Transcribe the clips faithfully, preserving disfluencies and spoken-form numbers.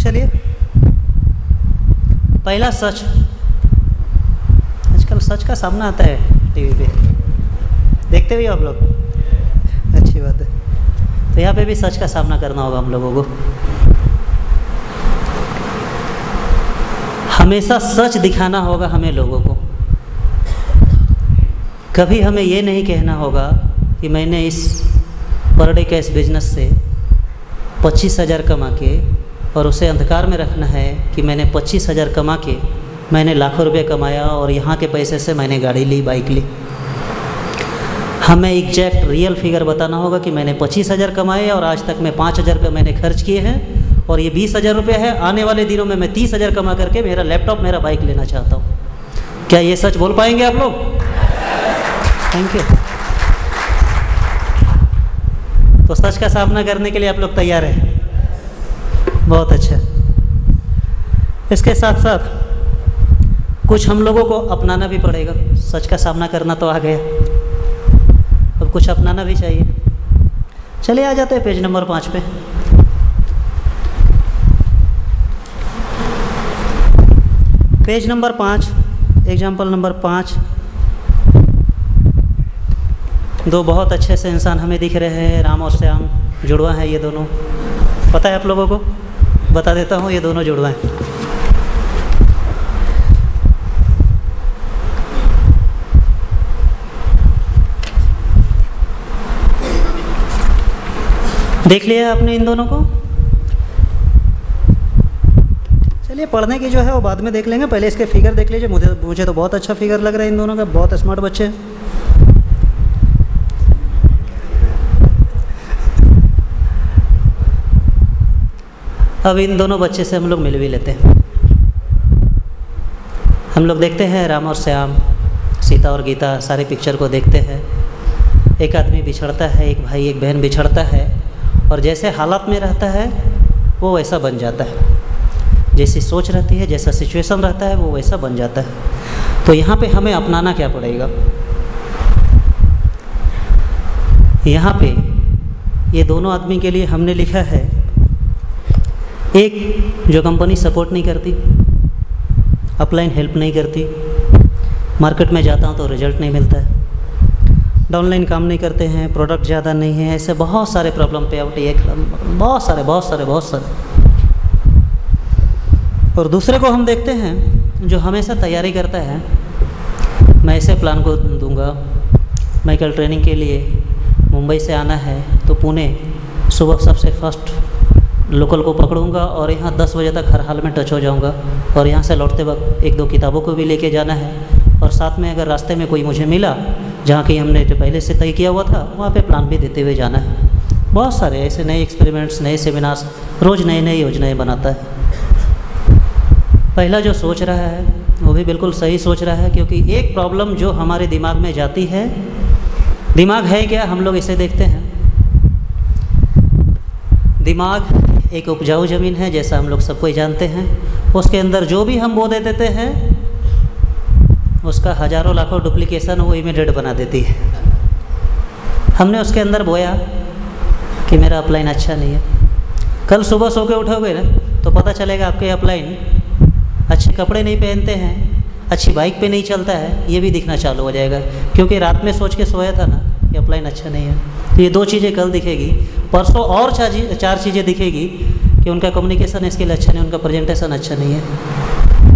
चलिए, पहला सच। आजकल सच का सामना आता है टीवी पे, देखते भी हो आप लोग, अच्छी बात है। तो यहाँ पे भी सच का सामना करना होगा हम लोगों को। हमेशा सच दिखाना होगा हमें लोगों को। कभी हमें ये नहीं कहना होगा कि मैंने इस पर डे का इस बिजनेस से पच्चीस हज़ार कमा के, और उसे अंधकार में रखना है कि मैंने पच्चीस हज़ार कमा के मैंने लाखों रुपए कमाया और यहाँ के पैसे से मैंने गाड़ी ली, बाइक ली। हमें एग्जैक्ट रियल फिगर बताना होगा कि मैंने पच्चीस हज़ार कमाए और आज तक मैं पाँच हज़ार रुपये मैंने खर्च किए हैं, और ये बीस हज़ार रुपये है। आने वाले दिनों में मैं तीस हज़ार कमा करके मेरा लैपटॉप, मेरा बाइक लेना चाहता हूँ। क्या ये सच बोल पाएंगे आप लोग? Thank you. तो सच का सामना करने के लिए आप लोग तैयार हैं? बहुत अच्छा। इसके साथ साथ कुछ हम लोगों को अपनाना भी पड़ेगा। सच का सामना करना तो आ गया, अब कुछ अपनाना भी चाहिए। चलिए आ जाते हैं पेज नंबर पाँच पे। पेज नंबर पाँच, एग्जाम्पल नंबर पाँच। दो बहुत अच्छे से इंसान हमें दिख रहे हैं, राम और श्याम, जुड़वा हैं ये दोनों। पता है आप लोगों को? बता देता हूँ, ये दोनों जुड़वा हैं। देख लिया आपने इन दोनों को? चलिए, पढ़ने की जो है वो बाद में देख लेंगे, पहले इसके फिगर देख लीजिए। मुझे मुझे तो बहुत अच्छा फिगर लग रहा है इन दोनों का, बहुत स्मार्ट बच्चे हैं। अब इन दोनों बच्चे से हम लोग मिल भी लेते हैं। हम लोग देखते हैं राम और श्याम, सीता और गीता, सारे पिक्चर को देखते हैं। एक आदमी बिछड़ता है, एक भाई एक बहन बिछड़ता है, और जैसे हालात में रहता है वो वैसा बन जाता है। जैसी सोच रहती है, जैसा सिचुएशन रहता है वो वैसा बन जाता है। तो यहाँ पे हमें अपनाना क्या पड़ेगा? यहाँ पे ये दोनों आदमी के लिए हमने लिखा है, एक जो कंपनी सपोर्ट नहीं करती, अपलाइन हेल्प नहीं करती, मार्केट में जाता हूँ तो रिजल्ट नहीं मिलता है, डाउनलाइन काम नहीं करते हैं, प्रोडक्ट ज़्यादा नहीं है, ऐसे बहुत सारे प्रॉब्लम पे आउट, एक बहुत सारे बहुत सारे बहुत सारे। और दूसरे को हम देखते हैं जो हमेशा तैयारी करता है, मैं ऐसे प्लान को दूंगा, मैं कल ट्रेनिंग के लिए मुंबई से आना है तो पुणे सुबह सबसे फर्स्ट लोकल को पकड़ूंगा और यहाँ दस बजे तक हर हाल में टच हो जाऊंगा, और यहाँ से लौटते वक्त एक दो किताबों को भी लेके जाना है, और साथ में अगर रास्ते में कोई मुझे मिला जहाँ की हमने जो पहले से तय किया हुआ था वहाँ पे प्लान भी देते हुए जाना है। बहुत सारे ऐसे नए एक्सपेरिमेंट्स, नए सेमिनार्स, रोज़ नई नई योजनाएँ बनाता है। पहला जो सोच रहा है वो भी बिल्कुल सही सोच रहा है, क्योंकि एक प्रॉब्लम जो हमारे दिमाग में जाती है, दिमाग है क्या, हम लोग इसे देखते हैं। दिमाग एक उपजाऊ ज़मीन है, जैसा हम लोग सबको ही जानते हैं। उसके अंदर जो भी हम बो दे देते हैं उसका हज़ारों लाखों डुप्लीकेशन वो इमीडिएट बना देती है। हमने उसके अंदर बोया कि मेरा अपलाइन अच्छा नहीं है। कल सुबह सो के उठोगे ना तो पता चलेगा आपके अपलाइन अच्छे कपड़े नहीं पहनते हैं, अच्छी बाइक पे नहीं चलता है, ये भी दिखना चालू हो जाएगा, क्योंकि रात में सोच के सोया था ना कि अपलाइन अच्छा नहीं है। तो ये दो चीज़ें कल दिखेगी, परसों और चार चार चीज़ें दिखेगी कि उनका कम्युनिकेशन स्किल अच्छा नहीं, उनका प्रेजेंटेशन अच्छा नहीं है।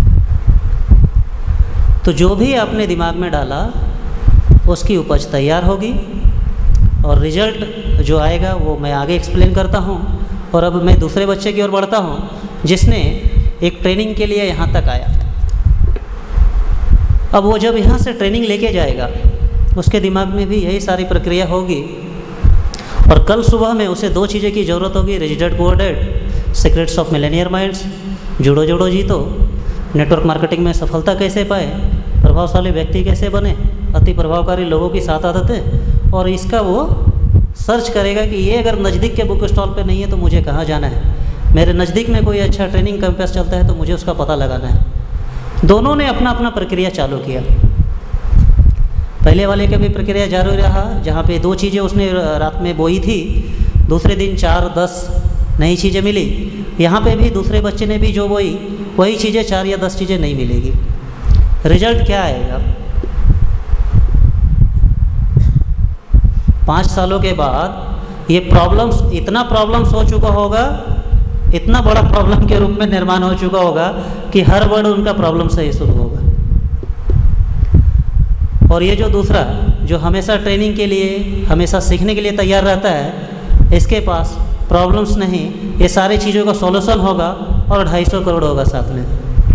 तो जो भी आपने दिमाग में डाला उसकी उपज तैयार होगी, और रिजल्ट जो आएगा वो मैं आगे एक्सप्लेन करता हूँ। और अब मैं दूसरे बच्चे की ओर बढ़ता हूँ जिसने एक ट्रेनिंग के लिए यहाँ तक आया। अब वो जब यहाँ से ट्रेनिंग लेके जाएगा उसके दिमाग में भी यही सारी प्रक्रिया होगी, और कल सुबह में उसे दो चीज़ें की ज़रूरत होगी, रिजिडेड coordinate, secrets of millionaire minds, जुड़ो जुड़ो जीतो, नेटवर्क मार्केटिंग में सफलता कैसे पाए, प्रभावशाली व्यक्ति कैसे बने, अति प्रभावकारी लोगों की सात आदतें। और इसका वो सर्च करेगा कि ये अगर नज़दीक के बुक स्टॉल पे नहीं है तो मुझे कहाँ जाना है, मेरे नज़दीक में कोई अच्छा ट्रेनिंग कैंपस चलता है तो मुझे उसका पता लगाना है। दोनों ने अपना अपना प्रक्रिया चालू किया। पहले वाले का भी प्रक्रिया जारी रहा, जहाँ पे दो चीज़ें उसने रात में बोई थी, दूसरे दिन चार, दस, नई चीज़ें मिली। यहाँ पे भी दूसरे बच्चे ने भी जो वही वही चीज़ें चार या दस चीज़ें नहीं मिलेगी। रिजल्ट क्या आएगा? पाँच सालों के बाद ये प्रॉब्लम्स, इतना प्रॉब्लम्स हो चुका होगा, इतना बड़ा प्रॉब्लम के रूप में निर्माण हो चुका होगा कि हर वर्ड उनका प्रॉब्लम से ही शुरू होगा। और ये जो दूसरा जो हमेशा ट्रेनिंग के लिए, हमेशा सीखने के लिए तैयार रहता है, इसके पास प्रॉब्लम्स नहीं, ये सारी चीज़ों का सॉल्यूशन होगा और ढाई सौ करोड़ होगा साथ में।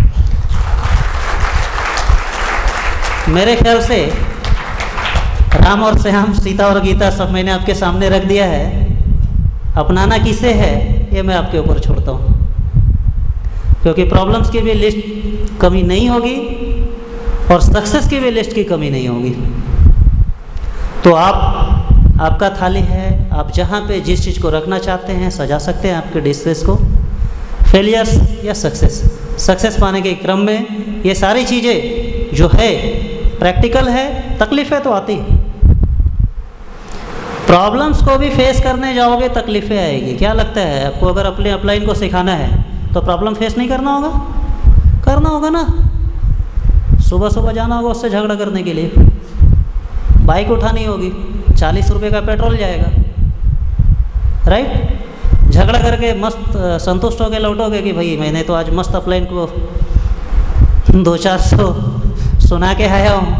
मेरे ख्याल से राम और श्याम, सीता और गीता सब मैंने आपके सामने रख दिया है। अपनाना किसे है ये मैं आपके ऊपर छोड़ता हूँ, क्योंकि प्रॉब्लम्स की भी लिस्ट कमी नहीं होगी और सक्सेस की भी लिस्ट की कमी नहीं होगी। तो आप, आपका थाली है, आप जहाँ पे जिस चीज़ को रखना चाहते हैं सजा सकते हैं आपके डिस्ट्रेस को। फेलियर्स या सक्सेस, सक्सेस पाने के क्रम में ये सारी चीज़ें जो है प्रैक्टिकल है, तकलीफ़ें तो आती है। प्रॉब्लम्स को भी फेस करने जाओगे तकलीफ़ें आएगी। क्या लगता है आपको, अगर अपने अपलाइन को सिखाना है तो प्रॉब्लम फेस नहीं करना होगा? करना होगा ना। सुबह सुबह जाना होगा उससे झगड़ा करने के लिए, बाइक उठानी होगी, चालीस रुपये का पेट्रोल जाएगा, राइट? झगड़ा करके मस्त संतुष्ट होकर लौटोगे कि भाई मैंने तो आज मस्त अपलाइन को दो चार सौ सुना के आया हूँ।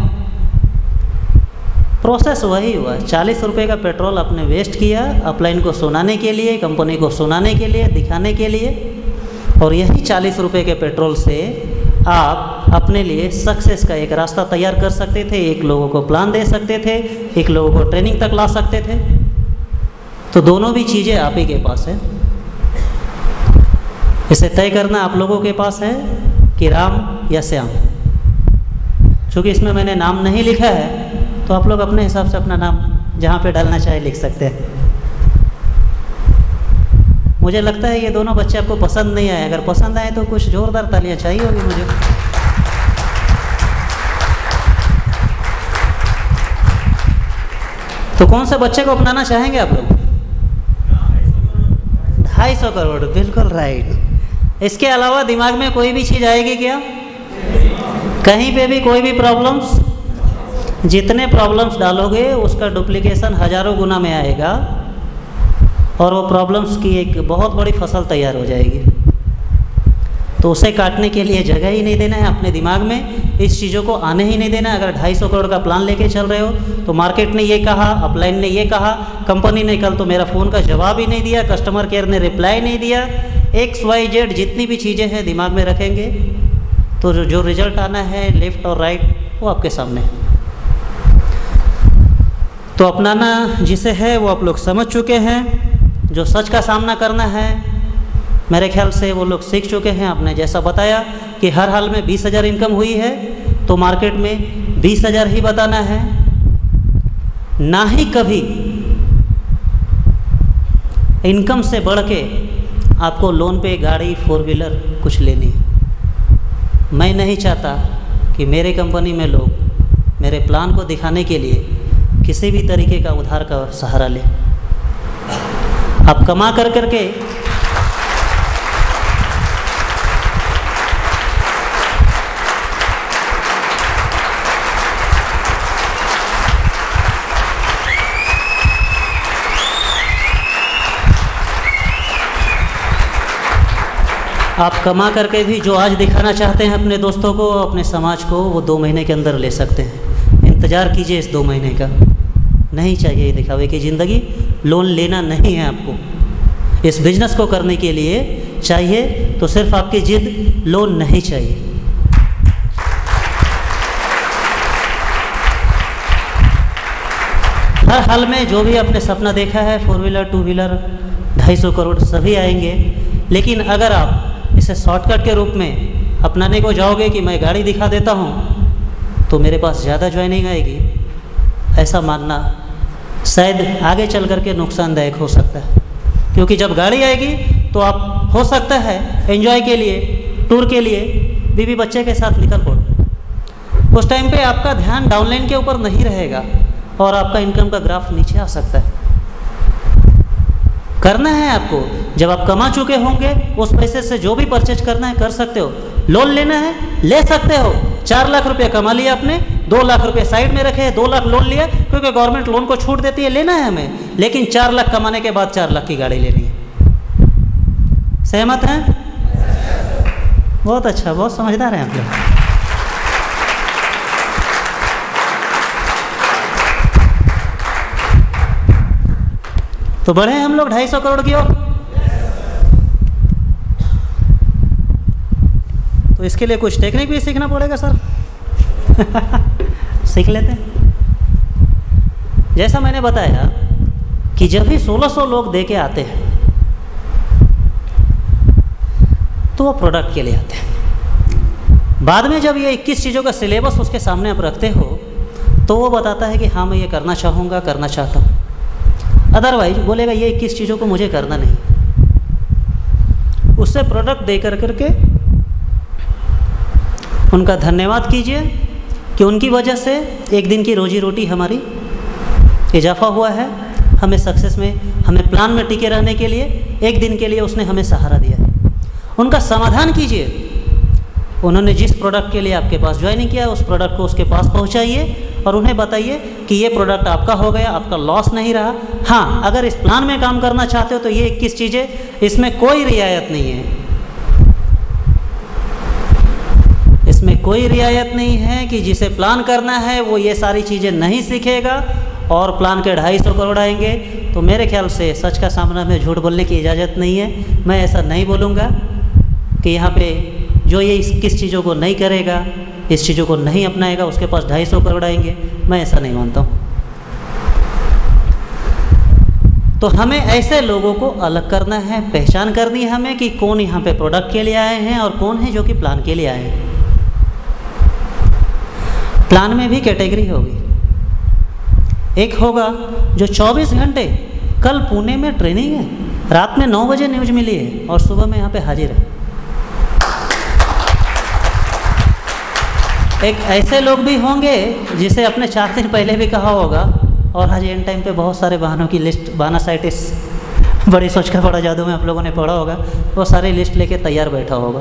प्रोसेस वही हुआ, चालीस रुपये का पेट्रोल आपने वेस्ट किया अपलाइन को सुनाने के लिए, कंपनी को सुनाने के लिए, दिखाने के लिए। और यही चालीस रुपये के पेट्रोल से आप अपने लिए सक्सेस का एक रास्ता तैयार कर सकते थे, एक लोगों को प्लान दे सकते थे, एक लोगों को ट्रेनिंग तक ला सकते थे। तो दोनों भी चीज़ें आप ही के पास है। इसे तय करना आप लोगों के पास है कि राम या श्याम। चूँकि इसमें मैंने नाम नहीं लिखा है तो आप लोग अपने हिसाब से अपना नाम जहाँ पे डालना चाहे लिख सकते हैं। मुझे लगता है ये दोनों बच्चे आपको पसंद नहीं आए। अगर पसंद आए तो कुछ जोरदार तालियां चाहिए होगी मुझे। तो कौन से बच्चे को अपनाना चाहेंगे आप लोग? ढाई सौ करोड़, बिल्कुल राइट। इसके अलावा दिमाग में कोई भी चीज़ आएगी क्या? कहीं पे भी कोई भी प्रॉब्लम्स? जितने प्रॉब्लम्स डालोगे उसका डुप्लीकेशन हजारों गुना में आएगा और वो प्रॉब्लम्स की एक बहुत बड़ी फसल तैयार हो जाएगी। तो उसे काटने के लिए जगह ही नहीं देना है अपने दिमाग में, इस चीज़ों को आने ही नहीं देना। अगर ढाई सौ करोड़ का प्लान लेके चल रहे हो तो मार्केट ने ये कहा, अपलाइन ने ये कहा, कंपनी ने कल तो मेरा फ़ोन का जवाब ही नहीं दिया, कस्टमर केयर ने रिप्लाई नहीं दिया, एक्स वाई जेड जितनी भी चीज़ें हैं दिमाग में रखेंगे तो जो रिजल्ट आना है लेफ़्ट और राइट वो आपके सामने है। तो अपनाना जिसे है वो आप लोग समझ चुके हैं। जो सच का सामना करना है मेरे ख्याल से वो लोग सीख चुके हैं। आपने जैसा बताया कि हर हाल में बीस हज़ार इनकम हुई है तो मार्केट में बीस हज़ार ही बताना है, ना ही कभी इनकम से बढ़ के आपको लोन पे गाड़ी फोर व्हीलर कुछ लेनी है। मैं नहीं चाहता कि मेरे कंपनी में लोग मेरे प्लान को दिखाने के लिए किसी भी तरीके का उधार का सहारा लें। आप कमा कर करके आप कमा करके भी जो आज दिखाना चाहते हैं अपने दोस्तों को, अपने समाज को, वो दो महीने के अंदर ले सकते हैं। इंतज़ार कीजिए इस दो महीने का। नहीं चाहिए ये दिखावे की ज़िंदगी। लोन लेना नहीं है आपको। इस बिज़नेस को करने के लिए चाहिए तो सिर्फ आपकी जिद, लोन नहीं चाहिए। हर हाल में जो भी आपने सपना देखा है, फोर व्हीलर, टू व्हीलर, ढाई सौ करोड़ सभी आएंगे। लेकिन अगर आप इसे शॉर्टकट के रूप में अपनाने को जाओगे कि मैं गाड़ी दिखा देता हूँ तो मेरे पास ज़्यादा ज्वाइनिंग आएगी, ऐसा मानना शायद आगे चल कर के नुकसानदायक हो सकता है। क्योंकि जब गाड़ी आएगी तो आप हो सकता है एंजॉय के लिए, टूर के लिए बीवी बच्चे के साथ निकल पड़ो। उस टाइम पे आपका ध्यान डाउनलाइन के ऊपर नहीं रहेगा और आपका इनकम का ग्राफ नीचे आ सकता है। करना है आपको। जब आप कमा चुके होंगे उस पैसे से जो भी परचेज करना है कर सकते हो। लोन लेना है ले सकते हो। चार लाख रुपया कमा लिया आपने, दो लाख रुपये साइड में रखे, दो लाख लोन लिया, क्योंकि गवर्नमेंट लोन को छूट देती है, लेना है हमें। लेकिन चार लाख कमाने के बाद चार लाख की गाड़ी लेनी है। सहमत हैं? बहुत अच्छा, बहुत समझदार हैं आप लोग। तो बढ़े हम लोग ढाई सौ करोड़ की ओर। तो इसके लिए कुछ टेक्निक भी सीखना पड़ेगा सर। सीख लेते हैं। जैसा मैंने बताया कि जब भी सोलह सौ लोग दे के आते हैं तो वो प्रोडक्ट के लिए आते हैं। बाद में जब ये इक्कीस चीज़ों का सिलेबस उसके सामने आप रखते हो तो वो बताता है कि हाँ मैं ये करना चाहूँगा, करना चाहता हूँ। अदरवाइज बोलेगा ये इक्कीस चीज़ों को मुझे करना नहीं। उससे प्रोडक्ट दे कर करके उनका धन्यवाद कीजिए कि उनकी वजह से एक दिन की रोजी रोटी हमारी इजाफा हुआ है। हमें सक्सेस में, हमें प्लान में टिके रहने के लिए एक दिन के लिए उसने हमें सहारा दिया है। उनका समाधान कीजिए। उन्होंने जिस प्रोडक्ट के लिए आपके पास ज्वाइनिंग किया उस प्रोडक्ट को उसके पास पहुंचाइए और उन्हें बताइए कि ये प्रोडक्ट आपका हो गया, आपका लॉस नहीं रहा। हाँ, अगर इस प्लान में काम करना चाहते हो तो ये इक्कीस चीज़ें, इसमें कोई रियायत नहीं है। इसमें कोई रियायत नहीं है कि जिसे प्लान करना है वो ये सारी चीज़ें नहीं सीखेगा और प्लान के ढाई सौ करोड़ आएंगे। तो मेरे ख्याल से सच का सामना में झूठ बोलने की इजाज़त नहीं है। मैं ऐसा नहीं बोलूँगा कि यहाँ पे जो ये इस किस चीज़ों को नहीं करेगा, इस चीज़ों को नहीं अपनाएगा, उसके पास ढाई सौ करोड़ आएंगे। मैं ऐसा नहीं मानता हूँ। तो हमें ऐसे लोगों को अलग करना है, पहचान करनी है हमें कि कौन यहाँ पे प्रोडक्ट के लिए आए हैं और कौन है जो कि प्लान के लिए आए हैं। प्लान में भी कैटेगरी होगी। एक होगा जो चौबीस घंटे, कल पुणे में ट्रेनिंग है, रात में नौ बजे न्यूज मिली है और सुबह में यहाँ पे हाजिर है। एक ऐसे लोग भी होंगे जिसे अपने चार दिन पहले भी कहा होगा और आज एंड टाइम पे बहुत सारे वाहनों की लिस्ट, बानासाइटिस, बड़ी सोच का बड़ा जादू में आप लोगों ने पढ़ा होगा, वो सारी लिस्ट लेके तैयार बैठा होगा।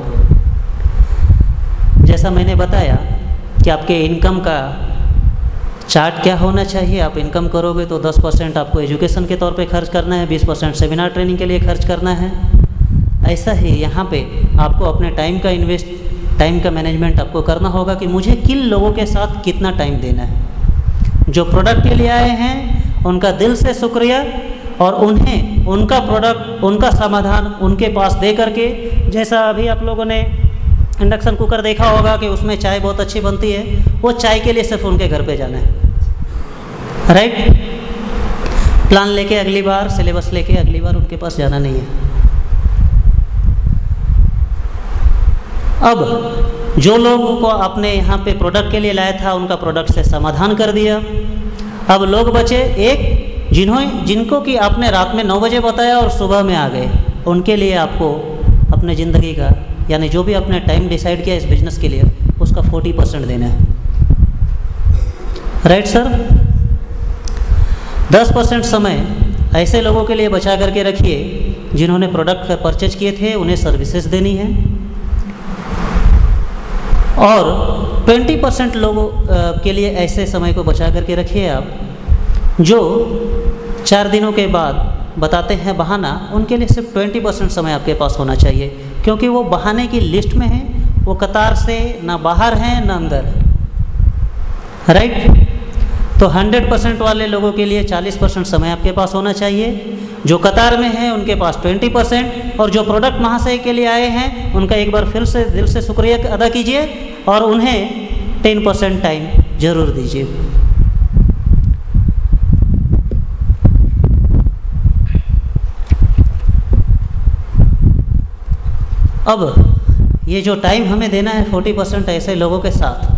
जैसा मैंने बताया कि आपके इनकम का चार्ट क्या होना चाहिए। आप इनकम करोगे तो दस परसेंट आपको एजुकेशन के तौर पे खर्च करना है, बीस परसेंट सेमिनार ट्रेनिंग के लिए खर्च करना है। ऐसा ही यहाँ पे आपको अपने टाइम का इन्वेस्ट, टाइम का मैनेजमेंट आपको करना होगा कि मुझे किन लोगों के साथ कितना टाइम देना है। जो प्रोडक्ट के लिए आए हैं उनका दिल से शुक्रिया और उन्हें उनका प्रोडक्ट, उनका समाधान उनके पास दे करके, जैसा अभी आप लोगों ने इंडक्शन कुकर देखा होगा कि उसमें चाय बहुत अच्छी बनती है, वो चाय के लिए सिर्फ उनके घर पे जाना है। राइट? प्लान लेके अगली बार, सिलेबस लेके अगली बार उनके पास जाना नहीं है। अब जो लोगों को आपने यहाँ पे प्रोडक्ट के लिए लाया था उनका प्रोडक्ट से समाधान कर दिया। अब लोग बचे एक जिन्हों जिनको कि आपने रात में नौ बजे बताया और सुबह में आ गए। उनके लिए आपको अपने ज़िंदगी का, यानी जो भी आपने टाइम डिसाइड किया इस बिजनेस के लिए, उसका चालीस परसेंट देना है। Right sir? दस परसेंट समय ऐसे लोगों के लिए बचा करके रखिए जिन्होंने प्रोडक्ट परचेज किए थे, उन्हें सर्विसेज देनी है। और बीस परसेंट लोगों के लिए ऐसे समय को बचा करके रखिए आप जो चार दिनों के बाद बताते हैं बहाना, उनके लिए सिर्फ बीस परसेंट समय आपके पास होना चाहिए, क्योंकि वो बहाने की लिस्ट में है, वो कतार से ना बाहर हैं ना अंदर है। राइट? तो सौ परसेंट वाले लोगों के लिए चालीस परसेंट समय आपके पास होना चाहिए। जो कतार में है उनके पास बीस परसेंट, और जो प्रोडक्ट महाशय के लिए आए हैं उनका एक बार फिर से दिल से शुक्रिया अदा कीजिए और उन्हें दस परसेंट टाइम जरूर दीजिए। अब ये जो टाइम हमें देना है चालीस परसेंट ऐसे लोगों के साथ,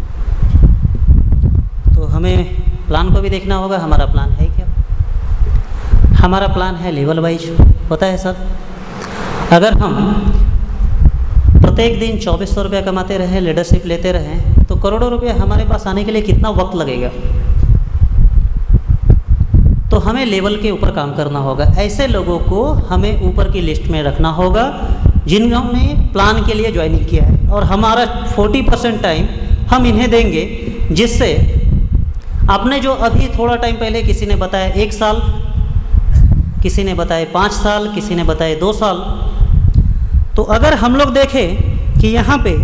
तो हमें प्लान को भी देखना होगा। हमारा प्लान है क्या? हमारा प्लान है लेवल वाइज। पता है सर, अगर हम प्रत्येक दिन चौबीस सौ रुपया कमाते रहें, लीडरशिप लेते रहें, तो करोड़ों रुपये हमारे पास आने के लिए कितना वक्त लगेगा? तो तो हमें लेवल के ऊपर काम करना होगा। ऐसे लोगों को हमें ऊपर की लिस्ट में रखना होगा जिन्होंने प्लान के लिए ज्वाइनिंग किया है, और हमारा चालीस परसेंट टाइम हम इन्हें देंगे, जिससे आपने जो अभी थोड़ा टाइम पहले किसी ने बताया एक साल, किसी ने बताया पाँच साल, किसी ने बताया दो साल, तो अगर हम लोग देखें कि यहाँ पे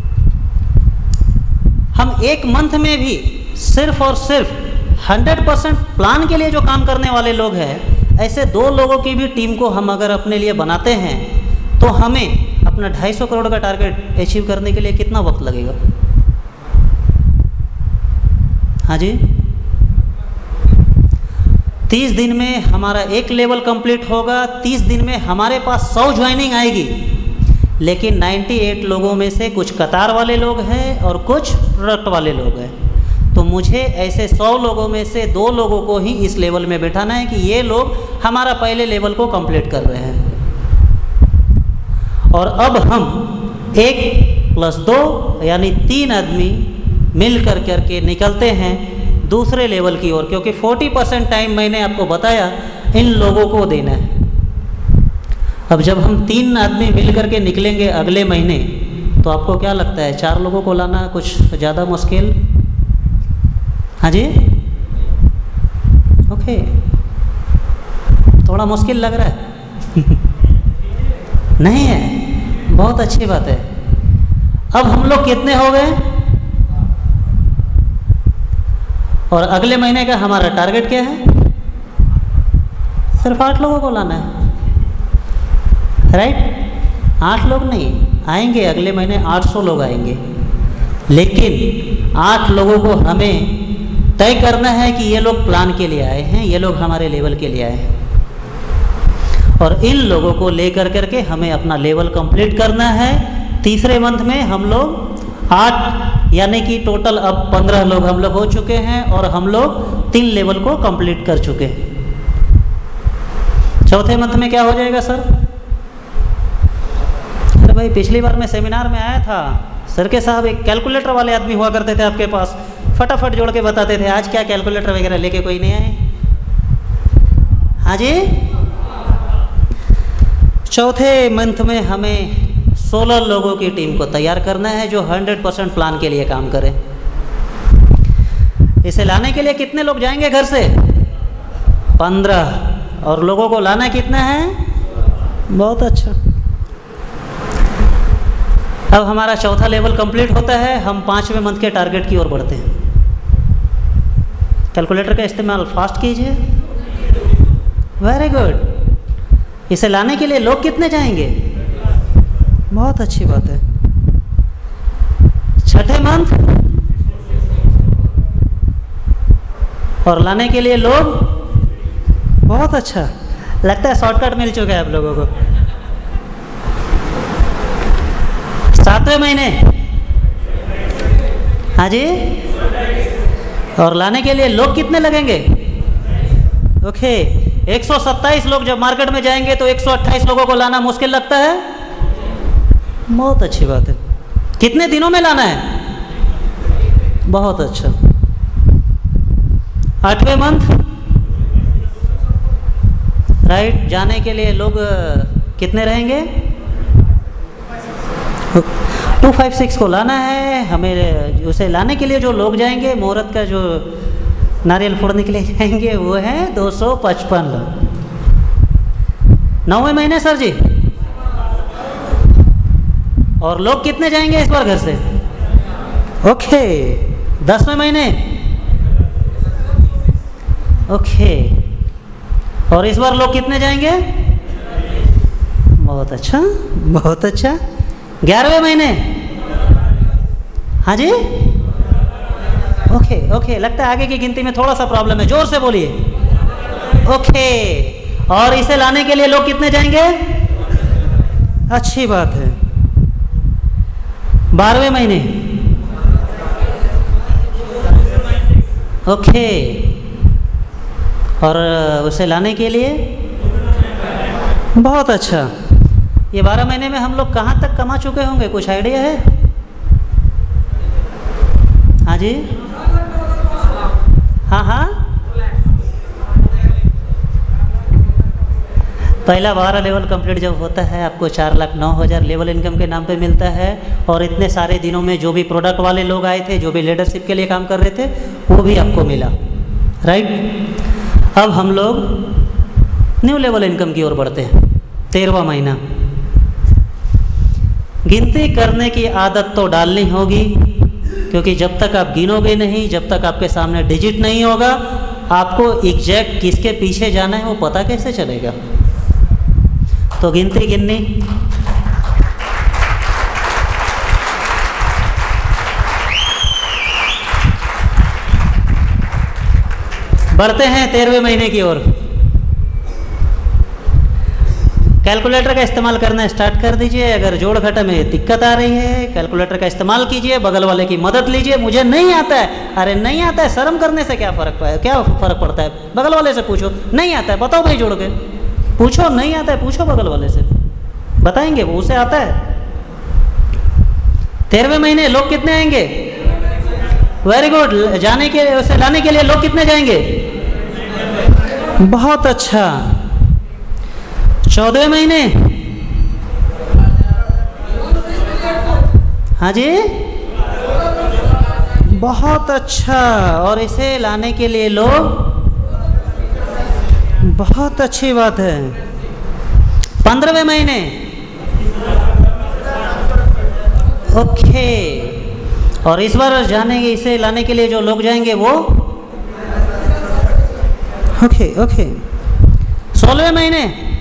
हम एक मंथ में भी सिर्फ और सिर्फ हंड्रेड परसेंट प्लान के लिए जो काम करने वाले लोग हैं, ऐसे दो लोगों की भी टीम को हम अगर अपने लिए बनाते हैं तो हमें अपना ढाई सौ करोड़ का टारगेट अचीव करने के लिए कितना वक्त लगेगा? हाँ जी, तीस दिन में हमारा एक लेवल कंप्लीट होगा, तीस दिन में हमारे पास सौ ज्वाइनिंग आएगी, लेकिन अट्ठानवे लोगों में से कुछ कतार वाले लोग हैं और कुछ प्रोडक्ट वाले लोग हैं। तो मुझे ऐसे सौ लोगों में से दो लोगों को ही इस लेवल में बैठाना है कि ये लोग हमारा पहले लेवल को कंप्लीट कर रहे हैं, और अब हम एक प्लस दो यानी तीन आदमी मिल कर करके निकलते हैं दूसरे लेवल की ओर, क्योंकि चालीस परसेंट टाइम मैंने आपको बताया इन लोगों को देना है। अब जब हम तीन आदमी मिल करके निकलेंगे अगले महीने, तो आपको क्या लगता है चार लोगों को लाना कुछ ज़्यादा मुश्किल? हाँ जी, ओके, थोड़ा मुश्किल लग रहा है नहीं है, बहुत अच्छी बात है। अब हम लोग कितने हो गए, और अगले महीने का हमारा टारगेट क्या है? सिर्फ आठ लोगों को लाना है, राइट? आठ लोग नहीं आएंगे, अगले महीने आठ सौ लोग आएंगे, लेकिन आठ लोगों को हमें तय करना है कि ये लोग प्लान के लिए आए हैं, ये लोग हमारे लेवल के लिए आए हैं, और इन लोगों को लेकर करके हमें अपना लेवल कंप्लीट करना है। तीसरे मंथ में हम लोग आठ यानी कि टोटल अब पंद्रह लोग हम लोग हो चुके हैं, और हम लोग तीन लेवल को कंप्लीट कर चुके हैं। चौथे मंथ में क्या हो जाएगा सर? अरे भाई, पिछली बार मैं सेमिनार में आया था, सर के साहब एक कैलकुलेटर वाले आदमी हुआ करते थे आपके पास, फटाफट जोड़ के बताते थे। आज क्या कैलकुलेटर वगैरह लेके कोई नहीं आए? हाँ जी, चौथे मंथ में हमें सोलह लोगों की टीम को तैयार करना है जो हंड्रेड परसेंट प्लान के लिए काम करें। इसे लाने के लिए कितने लोग जाएंगे घर से? पंद्रह, और लोगों को लाना कितना है? बहुत अच्छा। अब हमारा चौथा लेवल कंप्लीट होता है, हम पाँचवें मंथ के टारगेट की ओर बढ़ते हैं। कैलकुलेटर का इस्तेमाल फास्ट कीजिए, वेरी गुड। इसे लाने के लिए लोग कितने जाएंगे? बहुत अच्छी बात है। छठे मंथ, और लाने के लिए लोग, बहुत अच्छा, लगता है शॉर्टकट मिल चुका है आप लोगों को। सातवें महीने, हाँ जी, और लाने के लिए लोग कितने लगेंगे? ओके, एक सौ सत्ताईस लोग जब मार्केट में जाएंगे तो एक सौ अट्ठाईस लोगों को लाना मुश्किल लगता है? बहुत अच्छी बात है। कितने दिनों में लाना है? बहुत अच्छा। आठवें मंथ, राइट, जाने के लिए लोग कितने रहेंगे? टू फाइव सिक्स को लाना है हमें। उसे लाने के लिए जो लोग जाएंगे, मुहूर्त का जो नारियल फोड़ने के लिए जाएंगे, वो है दो सौ पचपन लोग। नौवें महीने सर जी, और लोग कितने जाएंगे इस बार घर से? ओके, दसवें महीने, ओके, और इस बार लोग कितने जाएंगे? बहुत अच्छा, बहुत अच्छा। ग्यारहवें महीने, हाँ जी, ओके ओके, लगता है आगे की गिनती में थोड़ा सा प्रॉब्लम है, जोर से बोलिए। ओके, और इसे लाने के लिए लोग कितने जाएंगे? अच्छी बात है। बारहवें महीने, ओके, और उसे लाने के लिए, बहुत अच्छा। ये बारह महीने में हम लोग कहाँ तक कमा चुके होंगे, कुछ आइडिया है? हाँ जी, हाँ हाँ, पहला बारह लेवल कंप्लीट जब होता है आपको चार लाख नौ हज़ार लेवल इनकम के नाम पे मिलता है। और इतने सारे दिनों में जो भी प्रोडक्ट वाले लोग आए थे, जो भी लीडरशिप के लिए काम कर रहे थे, वो भी आपको मिला, राइट। अब हम लोग न्यू लेवल इनकम की ओर बढ़ते हैं। तेरहवा महीना, गिनती करने की आदत तो डालनी होगी, क्योंकि जब तक आप गिनोगे नहीं, जब तक आपके सामने डिजिट नहीं होगा, आपको एग्जैक्ट किसके पीछे जाना है वो पता कैसे चलेगा। तो गिनती गिननी, बढ़ते हैं तेरहवें महीने की ओर। कैलकुलेटर का इस्तेमाल करना स्टार्ट कर दीजिए। अगर जोड़ घटा में दिक्कत आ रही है, कैलकुलेटर का इस्तेमाल कीजिए, बगल वाले की मदद लीजिए। मुझे नहीं आता है, अरे नहीं आता है, शर्म करने से क्या फर्क पड़ा, क्या फर्क पड़ता है, बगल वाले से पूछो। नहीं आता है, बताओ भाई, जोड़ के पूछो। नहीं आता है, पूछो बगल वाले से, बताएंगे, वो उसे आता है। तेरहवें महीने लोग कितने आएंगे? Very good. जाने के उसे लाने के लिए लोग कितने जाएंगे? बहुत अच्छा। चौदहवें महीने, हाँ जी, बहुत अच्छा। और इसे लाने के लिए लोग, बहुत अच्छी बात है। पंद्रहवें महीने, ओके। और इस बार जाने इसे लाने के लिए जो लोग जाएंगे वो, ओके ओके। सोलहवें महीने,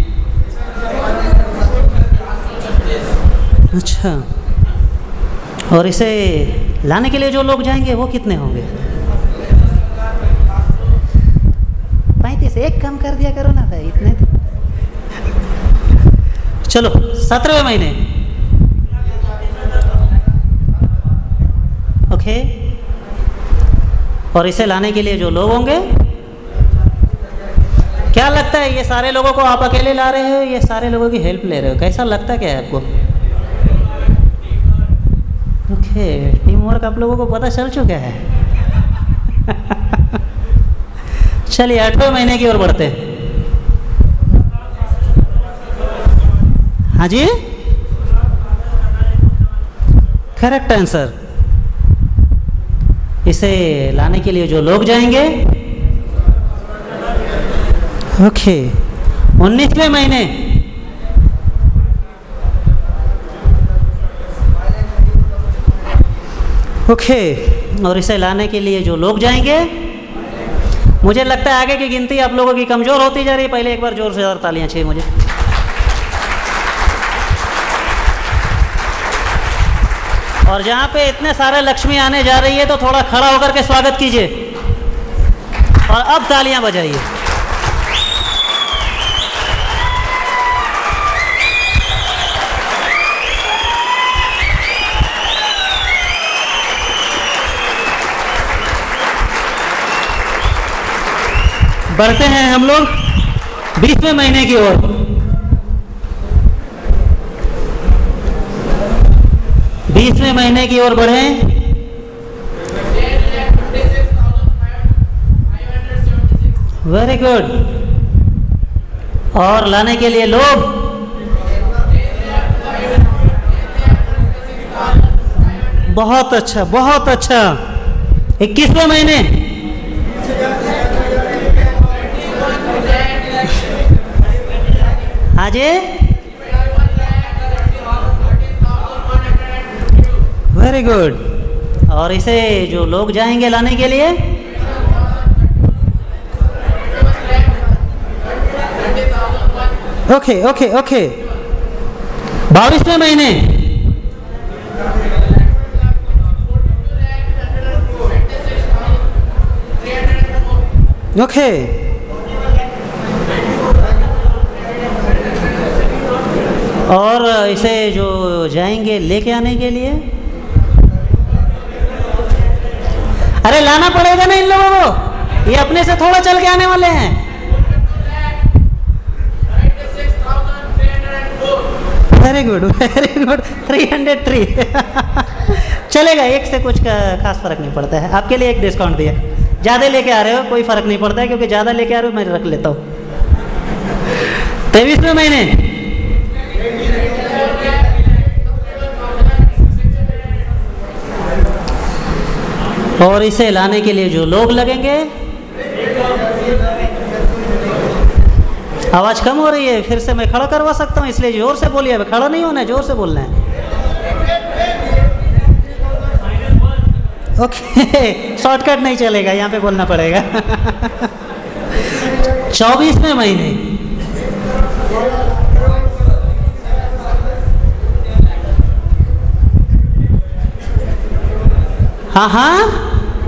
अच्छा। और इसे लाने के लिए जो लोग जाएंगे वो कितने होंगे? पैंतीस। एक कम कर दिया करो ना भाई, इतने तो। चलो सत्रहवें महीने, ओके। और इसे लाने के लिए जो लोग होंगे, क्या लगता है ये सारे लोगों को आप अकेले ला रहे हो, ये सारे लोगों की हेल्प ले रहे हो? कैसा लगता क्या है आपको? ओके, टीम वर्क आप लोगों को पता चल चुका है। चलिए आठवें महीने की ओर बढ़ते हैं। हाँ जी, करेक्ट आंसर। इसे लाने के लिए जो लोग जाएंगे, ओके। उन्नीसवें महीने, ओके। और इसे लाने के लिए जो लोग जाएंगे, मुझे लगता है आगे की गिनती आप लोगों की कमजोर होती जा रही है। पहले एक बार जोर से और तालियां चाहिए मुझे। और जहाँ पे इतने सारे लक्ष्मी आने जा रही है तो थोड़ा खड़ा होकर के स्वागत कीजिए और अब तालियां बजाइए। बढ़ते हैं हम लोग बीसवें महीने की ओर। बीसवें महीने की ओर बढ़े। Very good. और लाने के लिए लोग, बहुत अच्छा बहुत अच्छा। इक्कीसवें महीने, हाँ जी, वेरी गुड। और इसे जो लोग जाएंगे लाने के लिए, ओके ओके ओके। बाईसवें महीने, ओके। और इसे जो जाएंगे लेके आने के लिए, अरे लाना पड़ेगा ना इन लोगों को, ये अपने से थोड़ा चल के आने वाले हैं। Very good very good. Three hundred three चलेगा, एक से कुछ का खास फर्क नहीं पड़ता है। आपके लिए एक डिस्काउंट दिया। ज़्यादा लेके आ रहे हो कोई फर्क नहीं पड़ता है, क्योंकि ज़्यादा लेके आ रहे हो मैं रख लेता हूँ। तेईसवें महीने और इसे लाने के लिए जो लोग लगेंगे, आवाज कम हो रही है, फिर से मैं खड़ा करवा सकता हूँ, इसलिए जोर से बोलिए। अब खड़ा नहीं होना है, जोर से बोलना है। ओके, शॉर्टकट नहीं चलेगा, यहाँ पे बोलना पड़ेगा। चौबीसवें महीने हाँ हाँ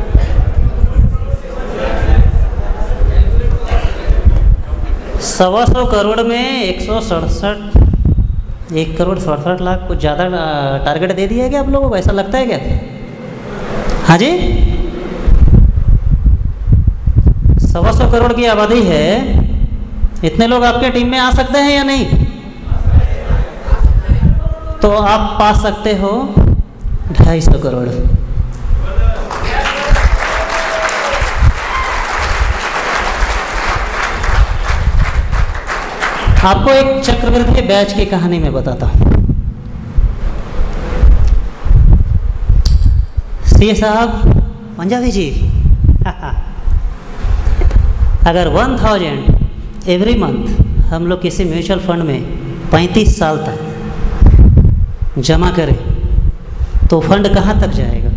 सवा सौ करोड़ में एक सौ सड़सठ एक करोड़ सड़सठ लाख कुछ ज़्यादा टारगेट दे दिया है क्या आप लोगों को? ऐसा लगता है क्या? हाँ जी, सवा सौ करोड़ की आबादी है, इतने लोग आपके टीम में आ सकते हैं या नहीं? तो आप पा सकते हो ढाई सौ करोड़। आपको एक चक्रवर्ती बैच की कहानी में बताता हूँ। सीए साहब, पंजाबी जी, अगर वन थाउजेंड एवरी मंथ हम लोग किसी म्यूचुअल फंड में पैंतीस साल तक जमा करें तो फंड कहाँ तक जाएगा?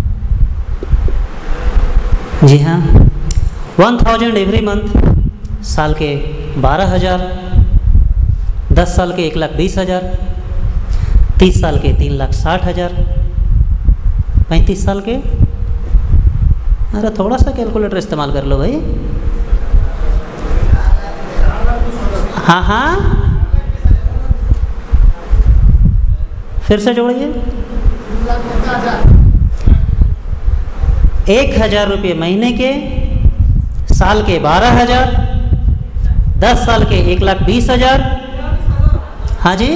जी हाँ, वन थाउजेंड एवरी मंथ, साल के बारह हजार, दस साल के एक लाख बीस हजार, तीस साल के तीन लाख साठ हजार, पैंतीस साल के, अरे थोड़ा सा कैलकुलेटर इस्तेमाल कर लो भाई। हाँ हाँ, फिर से जोड़िए। एक हजार रुपये महीने के, साल के बारह हजार, दस साल के एक लाख बीस हजार। हाँ जी,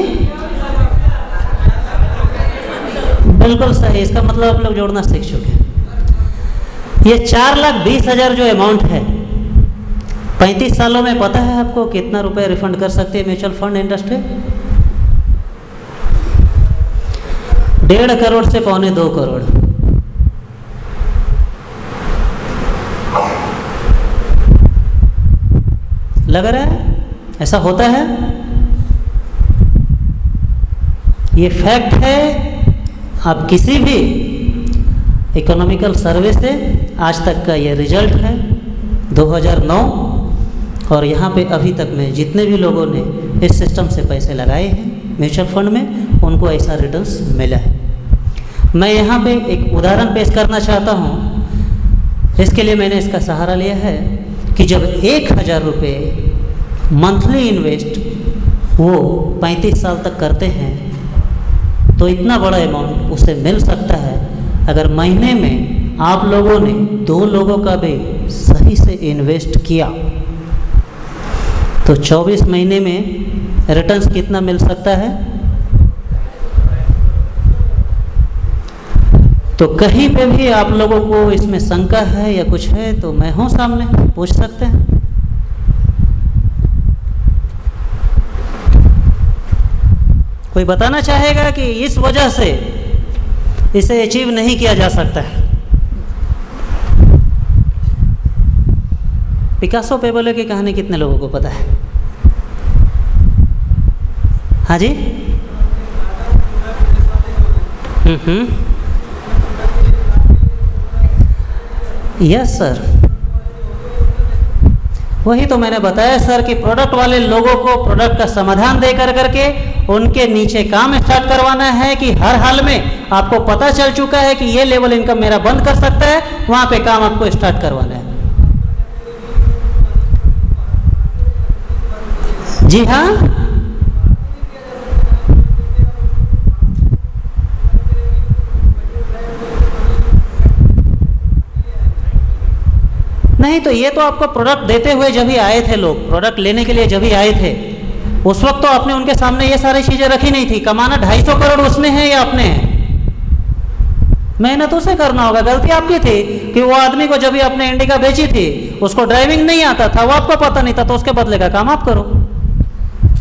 बिल्कुल सही। इसका मतलब आप लोग जोड़ना सीख चुके। ये चार लाख बीस हजार जो अमाउंट है, पैंतीस सालों में पता है आपको कितना रुपए रिफंड कर सकती है म्यूचुअल फंड इंडस्ट्री? डेढ़ करोड़ से पौने दो करोड़। लग रहा है ऐसा होता है? ये फैक्ट है। आप किसी भी इकोनॉमिकल सर्वे से आज तक का ये रिजल्ट है दो हज़ार नौ, और यहाँ पे अभी तक में जितने भी लोगों ने इस सिस्टम से पैसे लगाए हैं म्यूचुअल फंड में, उनको ऐसा रिटर्न्स मिला है। मैं यहाँ पे एक उदाहरण पेश करना चाहता हूँ। इसके लिए मैंने इसका सहारा लिया है कि जब एक हज़ार रुपये मंथली इन्वेस्ट वो पैंतीस साल तक करते हैं तो इतना बड़ा अमाउंट उसे मिल सकता है अगर महीने में आप लोगों ने दो लोगों का भी सही से इन्वेस्ट किया तो चौबीस महीने में रिटर्न्स कितना मिल सकता है? तो कहीं पे भी आप लोगों को इसमें शंका है या कुछ है तो मैं हूँ सामने, पूछ सकते हैं। कोई बताना चाहेगा कि इस वजह से इसे अचीव नहीं किया जा सकता है? पिकासो पेबोले की कहानी कितने लोगों को पता है? हाँ जी, हम्म यस सर, वही तो मैंने बताया सर कि प्रोडक्ट वाले लोगों को प्रोडक्ट का समाधान दे कर करके उनके नीचे काम स्टार्ट करवाना है कि हर हाल में आपको पता चल चुका है कि ये लेवल इनकम मेरा बंद कर सकता है, वहां पे काम आपको स्टार्ट करवाना है। जी हाँ, नहीं तो ये तो आपको प्रोडक्ट देते हुए जब ही आए थे लोग, प्रोडक्ट लेने के लिए जब ही आए थे उस वक्त तो आपने उनके सामने ये सारी चीजें रखी नहीं थी। कमाना ढाई सौ करोड़ उसने है या आपने है? मेहनत उसे करना होगा। गलती आपकी थी कि वो आदमी को जब भी आपने इंडिका बेची थी उसको ड्राइविंग नहीं आता था, वो आपको पता नहीं था, तो उसके बदले का काम आप करो।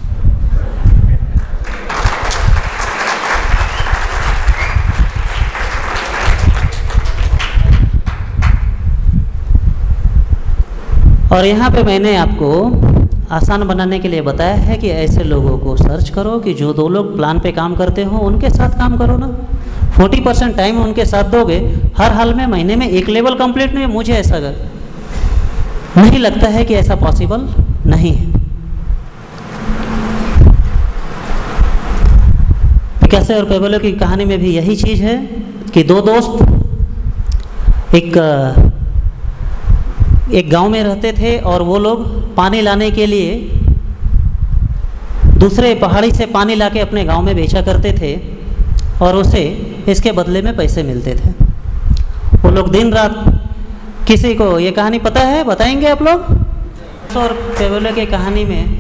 और यहाँ पे मैंने आपको आसान बनाने के लिए बताया है कि ऐसे लोगों को सर्च करो कि जो दो लोग प्लान पे काम करते हो, उनके साथ काम करो ना। चालीस परसेंट टाइम उनके साथ दोगे, हर हाल में महीने में एक लेवल कंप्लीट नहीं। मुझे ऐसा नहीं लगता है कि ऐसा पॉसिबल नहीं है। पिकासो और पेबलो की कहानी में भी यही चीज़ है कि दो दोस्त एक एक गांव में रहते थे और वो लोग पानी लाने के लिए दूसरे पहाड़ी से पानी लाके अपने गांव में बेचा करते थे और उसे इसके बदले में पैसे मिलते थे। वो लोग दिन रात, किसी को ये कहानी पता है, बताएंगे आप लोग? और पेबलो की कहानी में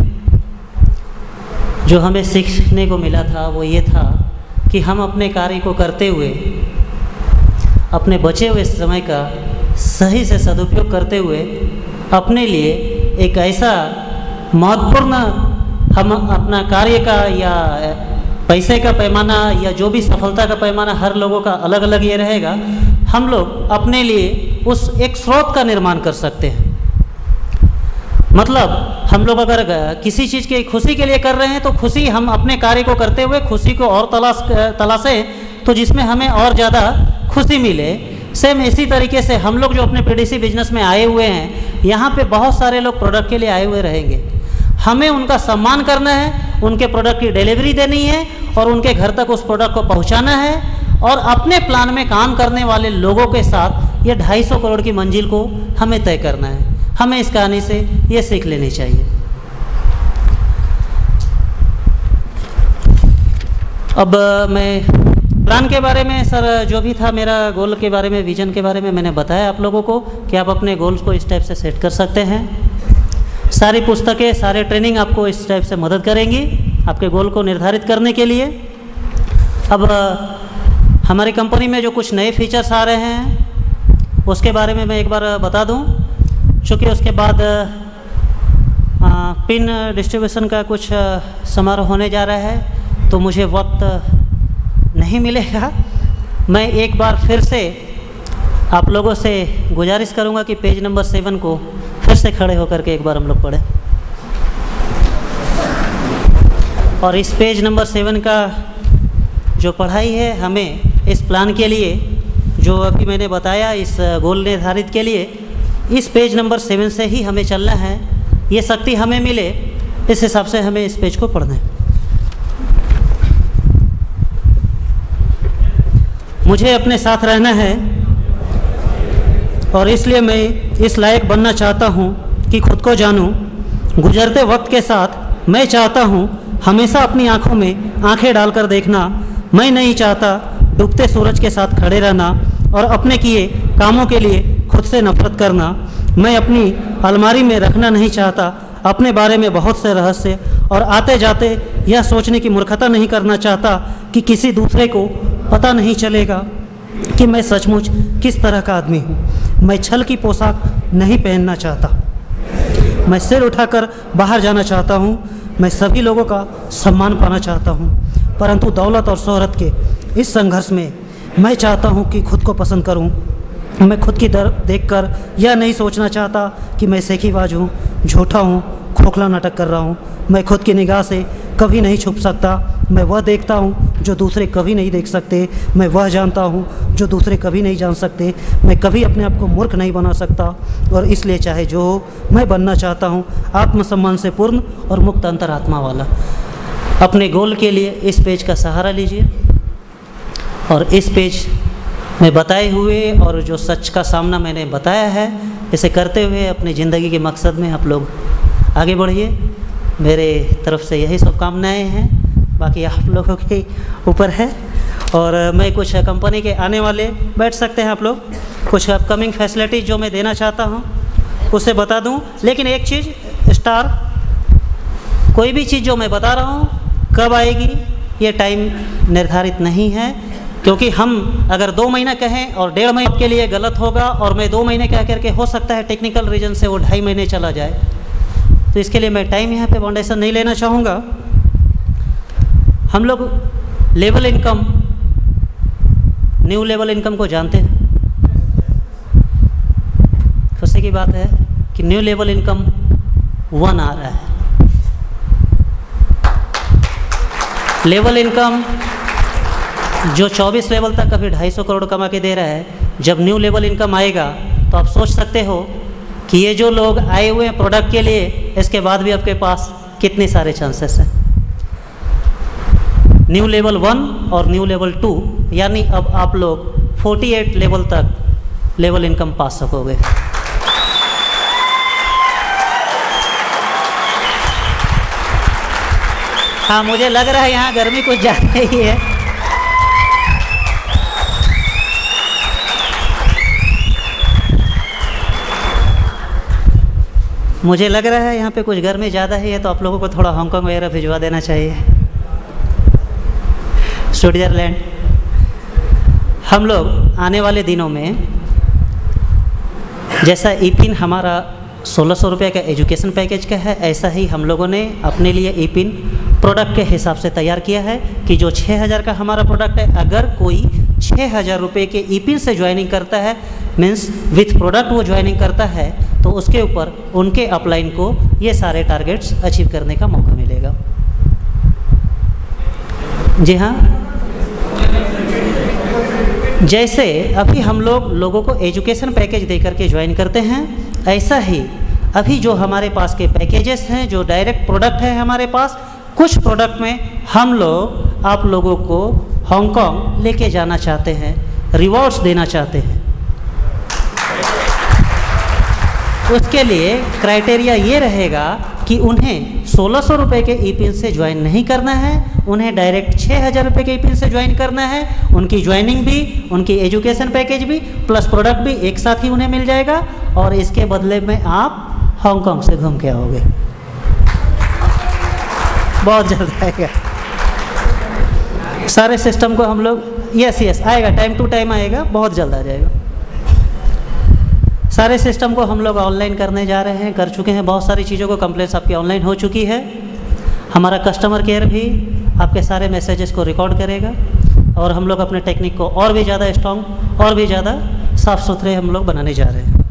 जो हमें सीखने को मिला था वो ये था कि हम अपने कार्य को करते हुए अपने बचे हुए समय का सही से सदुपयोग करते हुए अपने लिए एक ऐसा महत्वपूर्ण, हम अपना कार्य का या पैसे का पैमाना या जो भी सफलता का पैमाना हर लोगों का अलग अलग ये रहेगा, हम लोग अपने लिए उस एक स्रोत का निर्माण कर सकते हैं। मतलब हम लोग अगर किसी चीज़ की खुशी के लिए कर रहे हैं तो खुशी हम अपने कार्य को करते हुए खुशी को और तलाश तलाशें तो जिसमें हमें और ज़्यादा खुशी मिले। सेम इसी तरीके से हम लोग जो अपने पीडीसी बिजनेस में आए हुए हैं, यहाँ पे बहुत सारे लोग प्रोडक्ट के लिए आए हुए रहेंगे। हमें उनका सम्मान करना है, उनके प्रोडक्ट की डिलीवरी देनी है और उनके घर तक उस प्रोडक्ट को पहुँचाना है और अपने प्लान में काम करने वाले लोगों के साथ ये ढाई सौ करोड़ की मंजिल को हमें तय करना है। हमें इस कहानी से ये सीख लेनी चाहिए। अब मैं प्लान के बारे में, सर जो भी था मेरा गोल के बारे में, विजन के बारे में मैंने बताया आप लोगों को कि आप अपने गोल्स को इस टाइप से सेट कर सकते हैं। सारी पुस्तकें, सारे ट्रेनिंग आपको इस टाइप से मदद करेंगी आपके गोल को निर्धारित करने के लिए। अब हमारी कंपनी में जो कुछ नए फीचर्स आ रहे हैं उसके बारे में मैं एक बार बता दूं, चूँकि उसके बाद आ, पिन डिस्ट्रीब्यूशन का कुछ समारोह होने जा रहा है तो मुझे वक्त नहीं मिलेगा। मैं एक बार फिर से आप लोगों से गुजारिश करूंगा कि पेज नंबर सेवन को फिर से खड़े होकर के एक बार हम लोग पढ़ें। और इस पेज नंबर सेवन का जो पढ़ाई है, हमें इस प्लान के लिए जो अभी मैंने बताया, इस गोल निर्धारित के लिए इस पेज नंबर सेवन से ही हमें चलना है। ये शक्ति हमें मिले, इस हिसाब से हमें इस पेज को पढ़ना है। मुझे अपने साथ रहना है और इसलिए मैं इस लायक बनना चाहता हूँ कि खुद को जानूँ। गुजरते वक्त के साथ मैं चाहता हूँ हमेशा अपनी आँखों में आँखें डालकर देखना। मैं नहीं चाहता डूबते सूरज के साथ खड़े रहना और अपने किए कामों के लिए खुद से नफरत करना। मैं अपनी अलमारी में रखना नहीं चाहता अपने बारे में बहुत से रहस्य और आते जाते यह सोचने की मूर्खता नहीं करना चाहता कि किसी दूसरे को पता नहीं चलेगा कि मैं सचमुच किस तरह का आदमी हूँ। मैं छल की पोशाक नहीं पहनना चाहता। मैं सिर उठाकर बाहर जाना चाहता हूँ। मैं सभी लोगों का सम्मान पाना चाहता हूँ, परंतु दौलत और शोहरत के इस संघर्ष में मैं चाहता हूँ कि खुद को पसंद करूँ। मैं खुद की दर देखकर यह नहीं सोचना चाहता कि मैं सेखीबाज हूँ, झूठा हूँ, खोखला नाटक कर रहा हूँ। मैं खुद की निगाह से कभी नहीं छुप सकता। मैं वह देखता हूँ जो दूसरे कभी नहीं देख सकते। मैं वह जानता हूँ जो दूसरे कभी नहीं जान सकते। मैं कभी अपने आप को मूर्ख नहीं बना सकता और इसलिए चाहे जो हो, मैं बनना चाहता हूँ आत्मसम्मान से पूर्ण और मुक्त अंतरात्मा वाला। अपने गोल के लिए इस पेज का सहारा लीजिए और इस पेज में बताए हुए और जो सच का सामना मैंने बताया है, इसे करते हुए अपनी ज़िंदगी के मकसद में आप लोग आगे बढ़िए। मेरे तरफ से यही शुभकामनाएँ हैं, बाकी आप लोगों के ऊपर है। और मैं कुछ कंपनी के आने वाले, बैठ सकते हैं आप लोग, कुछ अपकमिंग फैसिलिटीज़ जो मैं देना चाहता हूँ उसे बता दूँ। लेकिन एक चीज़, स्टार, कोई भी चीज़ जो मैं बता रहा हूँ कब आएगी ये टाइम निर्धारित नहीं है, क्योंकि हम अगर दो महीना कहें और डेढ़ महीने के लिए गलत होगा और मैं दो महीने कह करके हो सकता है टेक्निकल रीजन से वो ढाई महीने चला जाए। तो इसके लिए मैं टाइम यहाँ पे बाउंडेशन नहीं लेना चाहूँगा। हम लोग level income, new level income को जानते हैं। खुशी की बात है कि न्यू लेवल इनकम वन आ रहा है। लेवल इनकम जो चौबीस लेवल तक अभी ढाई सौ करोड़ कमा के दे रहा है, जब न्यू लेवल इनकम आएगा तो आप सोच सकते हो कि ये जो लोग आए हुए हैं प्रोडक्ट के लिए, इसके बाद भी आपके पास कितने सारे चांसेस हैं। न्यू लेवल वन और न्यू लेवल टू, यानी अब आप लोग अड़तालीस लेवल तक लेवल इनकम पा सकोगे। हाँ, मुझे लग रहा है यहाँ गर्मी कुछ ज़्यादा ही है। मुझे लग रहा है यहाँ पे कुछ गर्मी ज़्यादा ही है, तो आप लोगों को थोड़ा हांगकांग वगैरह भिजवा देना चाहिए, स्विट्ज़रलैंड। हम लोग आने वाले दिनों में, जैसा ईपिन हमारा सोलह सौ रुपये का एजुकेशन पैकेज का है, ऐसा ही हम लोगों ने अपने लिए ईपिन प्रोडक्ट के हिसाब से तैयार किया है कि जो छः हज़ार का हमारा प्रोडक्ट है, अगर कोई छः हज़ार रुपये के ईपिन से ज्वाइनिंग करता है, मीन्स विथ प्रोडक्ट वो ज्वाइनिंग करता है, तो उसके ऊपर उनके अपलाइन को ये सारे टारगेट्स अचीव करने का मौका मिलेगा। जी हाँ, जैसे अभी हम लोग लोगों को एजुकेशन पैकेज दे करके ज्वाइन करते हैं, ऐसा ही अभी जो हमारे पास के पैकेजेस हैं, जो डायरेक्ट प्रोडक्ट है हमारे पास, कुछ प्रोडक्ट में हम लोग आप लोगों को हांगकांग लेके जाना चाहते हैं, रिवॉर्ड्स देना चाहते हैं। उसके लिए क्राइटेरिया ये रहेगा कि उन्हें सोलह सौ रुपये के ईपिन से ज्वाइन नहीं करना है, उन्हें डायरेक्ट छः हज़ार रुपये के ईपिन से ज्वाइन करना है। उनकी ज्वाइनिंग भी, उनकी एजुकेशन पैकेज भी, प्लस प्रोडक्ट भी एक साथ ही उन्हें मिल जाएगा, और इसके बदले में आप हांगकांग से घूम के आओगे। बहुत जल्द आएगा सारे सिस्टम को हम लोग, यस यस आएगा, टाइम टू टाइम आएगा, बहुत जल्द आ जाएगा। सारे सिस्टम को हम लोग ऑनलाइन करने जा रहे हैं, कर चुके हैं। बहुत सारी चीज़ों को कंप्लेंट्स आपकी ऑनलाइन हो चुकी है। हमारा कस्टमर केयर भी आपके सारे मैसेजेस को रिकॉर्ड करेगा, और हम लोग अपने टेक्निक को और भी ज़्यादा स्ट्रॉन्ग और भी ज़्यादा साफ़ सुथरे हम लोग बनाने जा रहे हैं।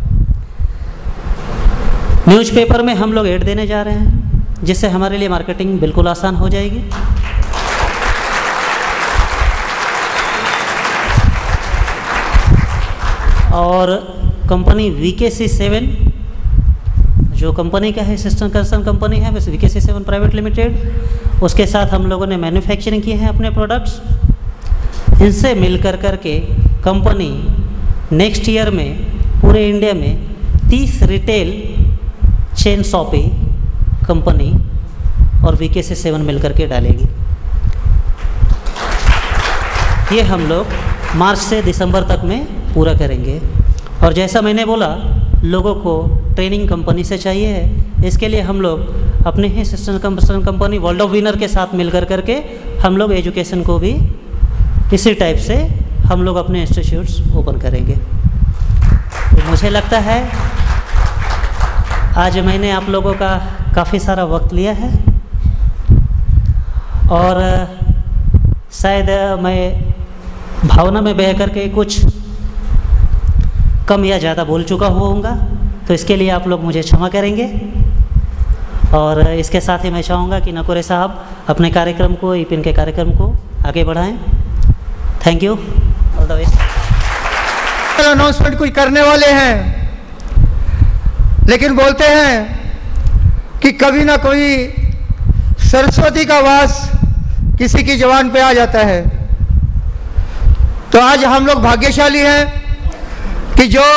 न्यूज़पेपर में हम लोग ऐड देने जा रहे हैं, जिससे हमारे लिए मार्केटिंग बिल्कुल आसान हो जाएगी। और company we K C seven जो कंपनी का है, सिस्टम कंसर्न कंपनी है, बस we K C seven private limited, उसके साथ हम लोगों ने मैन्युफैक्चरिंग किए हैं अपने प्रोडक्ट्स। इनसे मिल कर कर के कंपनी नेक्स्ट ईयर में पूरे इंडिया में तीस रिटेल चेन शॉपी कंपनी और वी के सी सेवन मिल कर के डालेगी। ये हम लोग मार्च से दिसंबर तक में पूरा करेंगे। और जैसा मैंने बोला, लोगों को ट्रेनिंग कंपनी से चाहिए है, इसके लिए हम लोग अपने ही system company world of winner के साथ मिल कर करके हम लोग एजुकेशन को भी इसी टाइप से हम लोग अपने इंस्टीट्यूट्स ओपन करेंगे। तो मुझे लगता है आज मैंने आप लोगों का काफ़ी सारा वक्त लिया है, और शायद मैं भावना में बह करके कुछ कम या ज़्यादा बोल चुका होऊंगा, तो इसके लिए आप लोग मुझे क्षमा करेंगे। और इसके साथ ही मैं चाहूँगा कि नकोरे साहब अपने कार्यक्रम को, ईपिन के कार्यक्रम को आगे बढ़ाएं। Thank you, all the best. Announcement कुछ करने वाले हैं, लेकिन बोलते हैं कि कभी ना कोई सरस्वती का वास किसी की जबान पे आ जाता है। तो आज हम लोग भाग्यशाली हैं कि जो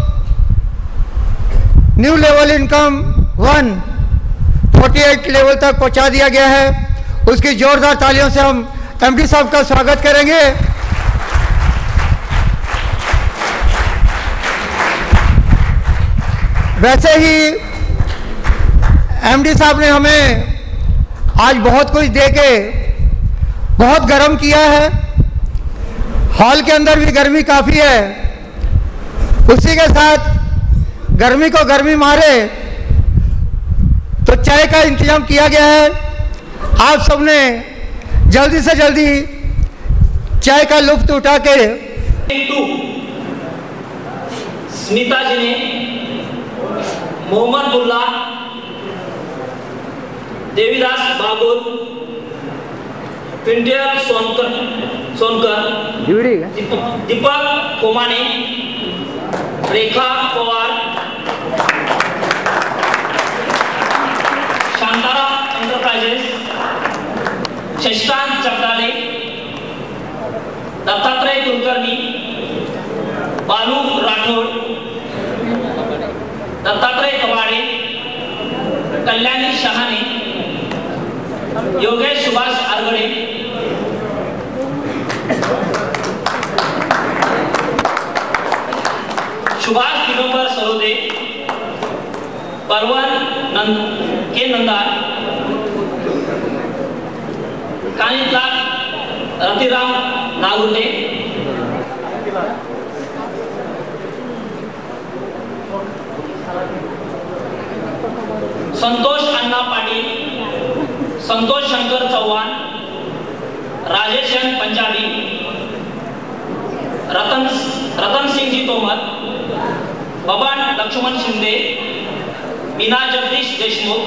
न्यू लेवल इनकम वन अड़तालीस लेवल तक पहुंचा दिया गया है, उसकी जोरदार तालियों से हम एमडी साहब का स्वागत करेंगे। वैसे ही एमडी साहब ने हमें आज बहुत कुछ दे के बहुत गर्म किया है। हॉल के अंदर भी गर्मी काफ़ी है, उसी के साथ गर्मी को गर्मी मारे तो चाय का इंतजाम किया गया है। आप सबने जल्दी से जल्दी चाय का लुत्फ उठा के स्मिता जी ने मोहम्मद मुल्ला, देवीदास बागुल, पिंटियर सोनकर सोनकर दीपक कोमाने, रेखा पवार, शांतारा एंटरप्राइजेस, शशिकांत चपडाले, दत्तात्रय कुलकर्णी, बालू राठोड, दत्तात्रय कबाडे, कल्याणी शहाणे, योगेश सुभाष आरगडे, सुभाष दिगंबर सरोदे, परवन नंद के नंदार, कानितलाल रतिराम नागुंडे, संतोष अण्णा पाटील, संतोष शंकर चौहान, राजेश पंजाबी, रतन रतन सिंह जी तोमर, बबन लक्ष्मण शिंदे, मीना जगदीश देशमुख,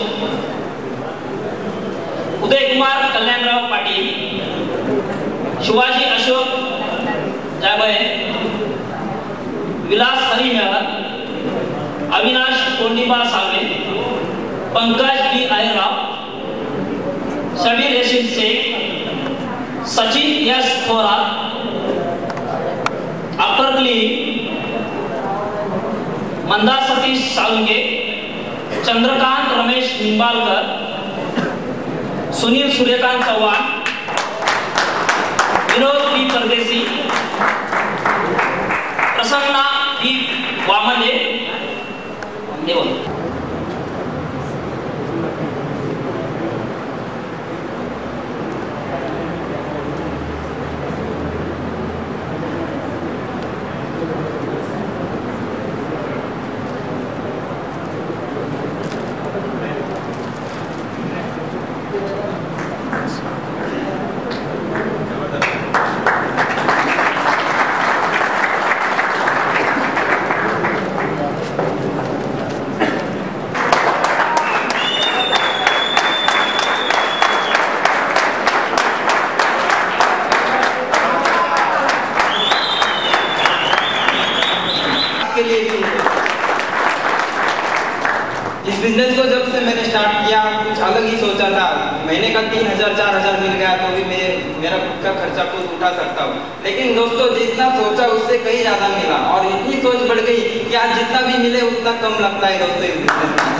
उदय कुमार कल्याणराव पाटील, शिवाजी अशोक जाबळे, विलास हरी मेहर, अविनाश कोंडीबा सावे, पंकज बी आयराव, शबीर यशीन शेख, सचिन यस थोरात, अख्तर क्ली, मंदा सतीश साळुंगे, चंद्रकांत रमेश निंबाळकर, सुनील सूर्यकांत चव्हाण, विनोद पी परदेसी, प्रसन्ना पी वामले देवन। इस बिजनेस को जब से मैंने स्टार्ट किया कुछ अलग ही सोचा था। महीने का तीन हजार चार हजार मिल गया तो भी मैं मेरा खुद का खर्चा खुद उठा सकता हूँ, लेकिन दोस्तों जितना सोचा उससे कहीं ज्यादा मिला और इतनी सोच बढ़ गई कि आज जितना भी मिले उतना कम लगता है दोस्तों इस बिजनेस में।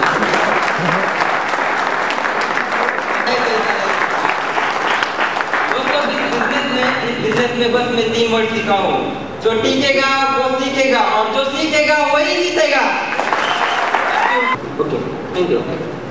दोस्तों इस बिजनेस में इस बिजनेस में बस मैं तीन वर्ड सीखा हूँ, जो टिकेगा वो सीखेगा और जो सीखेगा वही जीतेगा। Okay, thank you.